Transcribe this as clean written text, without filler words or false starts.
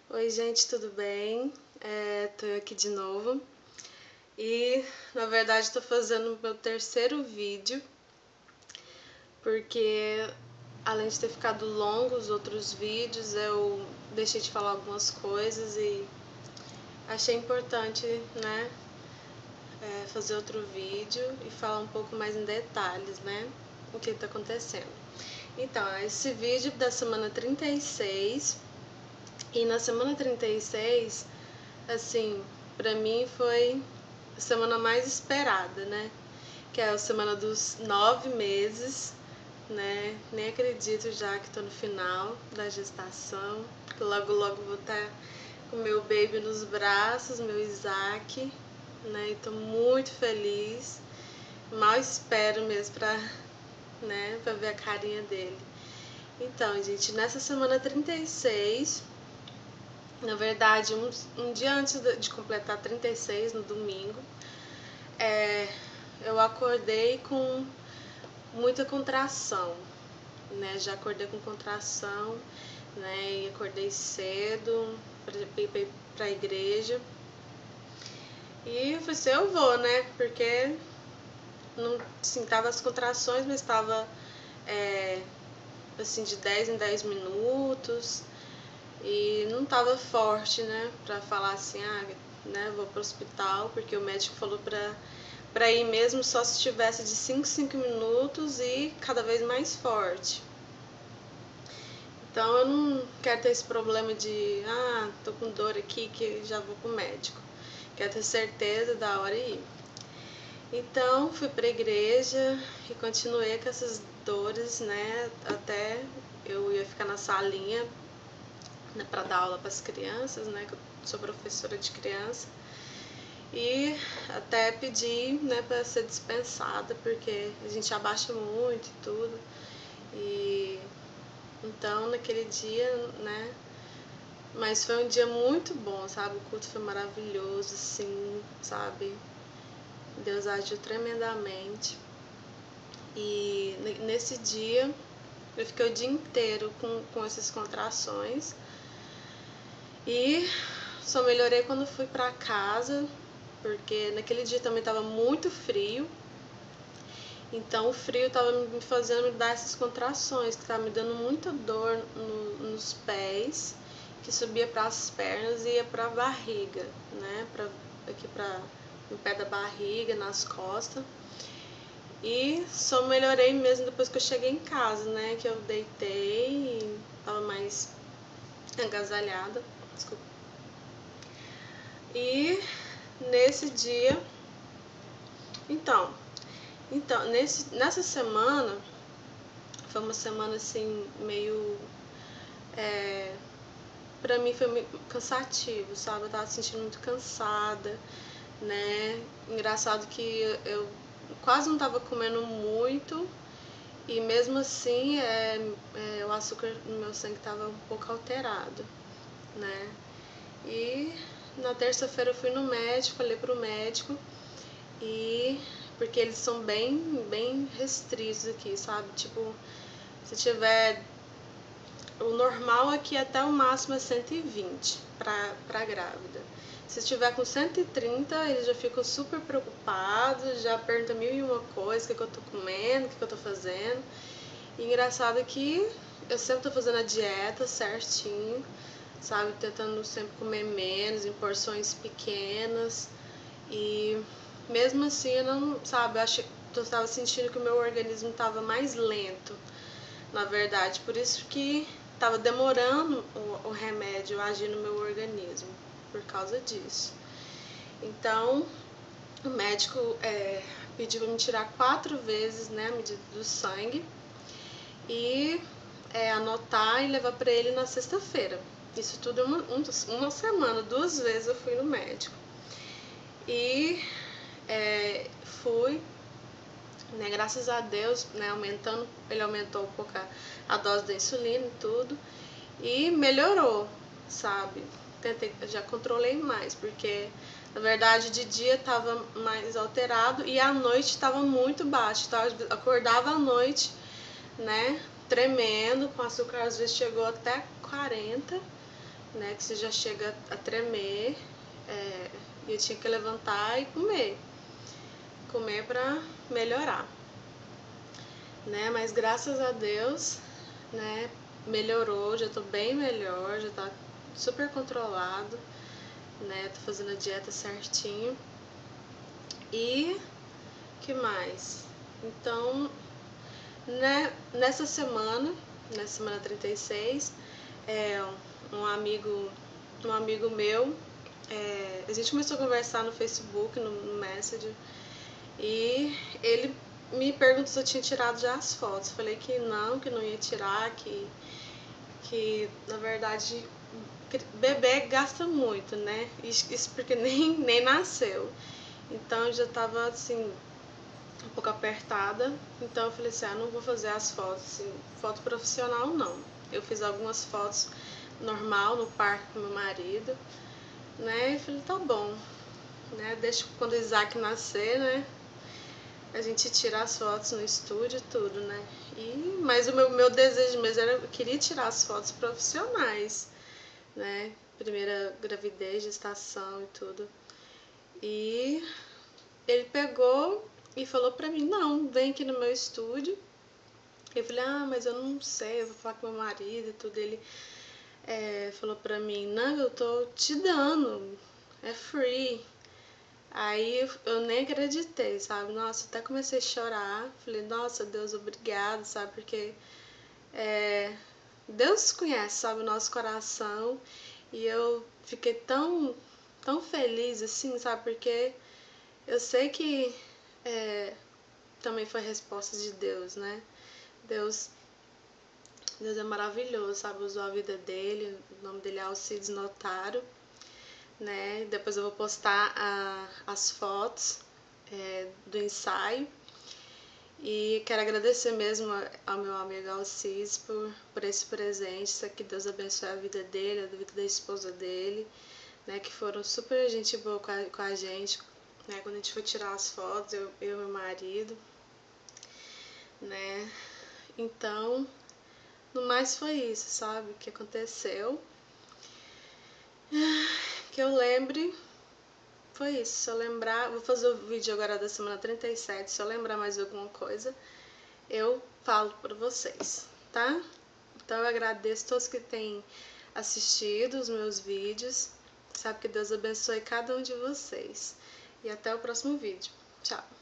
Oi, gente, tudo bem? Tô aqui de novo e, na verdade, estou fazendo o meu terceiro vídeo porque, além de ter ficado longo os outros vídeos, eu deixei de falar algumas coisas e achei importante, né, fazer outro vídeo e falar um pouco mais em detalhes, né, o que está acontecendo. Então, esse vídeo da semana 36 e na semana 36, assim, pra mim foi a semana mais esperada, né? Que é a semana dos 9 meses, né? Nem acredito já que tô no final da gestação, que logo logo vou estar com meu baby nos braços, meu Isaac, né? E tô muito feliz. Mal espero mesmo pra ver a carinha dele. Então, gente, nessa semana 36, na verdade, um dia antes de completar 36, no domingo, eu acordei com muita contração, né? Já acordei com contração, né? E acordei cedo para ir para a igreja. E eu falei assim, eu vou, né? Porque não, assim, tava as contrações, mas estava assim, de 10 em 10 minutos. E não tava forte, né? Pra falar assim, né? Vou pro hospital, porque o médico falou pra ir mesmo só se tivesse de 5 em 5 minutos e cada vez mais forte. Então eu não quero ter esse problema de, tô com dor aqui que já vou pro médico. Quero ter certeza da hora e ir. Então fui pra igreja e continuei com essas dores, né? Até eu ia ficar na salinha, né, para dar aula para as crianças, né? Que eu sou professora de criança. E até pedi, né, para ser dispensada, porque a gente abaixa muito e tudo. E então naquele dia, né? Mas foi um dia muito bom, sabe? O culto foi maravilhoso, sim, sabe? Deus agiu tremendamente. E nesse dia eu fiquei o dia inteiro com essas contrações. E só melhorei quando fui pra casa, porque naquele dia também tava muito frio. Então o frio tava me fazendo dar essas contrações, que tava me dando muita dor nos pés, que subia para as pernas e ia para a barriga, né? Aqui no pé da barriga, nas costas. E só melhorei mesmo depois que eu cheguei em casa, né? Que eu deitei e tava mais agasalhada. Desculpa. E nesse dia, então, nessa semana, foi uma semana assim, meio. Pra mim foi meio cansativo, sabe? Eu tava sentindo muito cansada, né? Engraçado que eu quase não tava comendo muito e mesmo assim o açúcar no meu sangue tava um pouco alterado, né? E na terça-feira eu fui no médico, falei pro médico e porque eles são bem restritos aqui, sabe? Tipo, se tiver o normal aqui até o máximo é 120 para grávida. Se estiver com 130, eles já ficam super preocupados, já perguntam mil e uma coisas, o que eu tô comendo, o que eu tô fazendo. E engraçado que eu sempre tô fazendo a dieta certinho, sabe? Tentando sempre comer menos, em porções pequenas. E mesmo assim eu não, sabe, eu tava sentindo que o meu organismo tava mais lento, na verdade. Por isso que tava demorando o remédio a agir no meu organismo, por causa disso. Então, o médico pediu para me tirar 4 vezes, né, a medida do sangue e anotar e levar para ele na sexta-feira. Isso tudo uma semana, 2 vezes eu fui no médico. E fui, né, graças a Deus, né, ele aumentou um pouco a dose da insulina e tudo, e melhorou, sabe? Já controlei mais, porque na verdade de dia estava mais alterado e à noite estava muito baixo, então eu acordava à noite, né, tremendo, com açúcar às vezes chegou até 40, né, que você já chega a tremer, e eu tinha que levantar e comer para melhorar, né, mas graças a Deus, né, melhorou, já tô bem melhor, já tá super controlado, né, tô fazendo a dieta certinho. E que mais? Então, né, nessa semana 36, um amigo, um amigo meu, a gente começou a conversar no Facebook, no Messenger, e ele me perguntou se eu tinha tirado já as fotos. Falei que não ia tirar, que na verdade bebê gasta muito, né? Isso porque nem nasceu. Então eu já tava assim, um pouco apertada. Então eu falei assim, não vou fazer as fotos, assim, foto profissional não. Eu fiz algumas fotos normal no parque com meu marido, né? E falei, tá bom, né? Deixa quando o Isaac nascer, né? A gente tira as fotos no estúdio e tudo, né? Mas o meu desejo mesmo era, eu queria tirar as fotos profissionais, né? Primeira gravidez, gestação e tudo. E ele pegou e falou pra mim, não, vem aqui no meu estúdio. Eu falei, mas eu não sei, eu vou falar com meu marido e tudo. Ele falou pra mim, não, eu tô te dando, é free. Aí eu nem acreditei, sabe? Nossa, até comecei a chorar. Falei, nossa, Deus, obrigado, sabe? Porque Deus conhece, sabe, o nosso coração. E eu fiquei tão feliz, assim, sabe? Porque eu sei que também foi resposta de Deus, né? Deus é maravilhoso, sabe? Usou a vida dele, o nome dele é Alcides Notaro, né? Depois eu vou postar as fotos do ensaio. E quero agradecer mesmo ao meu amigo Alcides por esse presente, que Deus abençoe a vida dele, a vida da esposa dele, né? Que foram super gente boa com a gente, né? Quando a gente foi tirar as fotos, eu e meu marido, né? Então, no mais foi isso, sabe? Que aconteceu. Que eu lembre, foi isso. Se eu lembrar, vou fazer o vídeo agora da semana 37. Se eu lembrar mais alguma coisa, eu falo para vocês, tá? Então eu agradeço a todos que têm assistido os meus vídeos. Sabe que Deus abençoe cada um de vocês. E até o próximo vídeo. Tchau!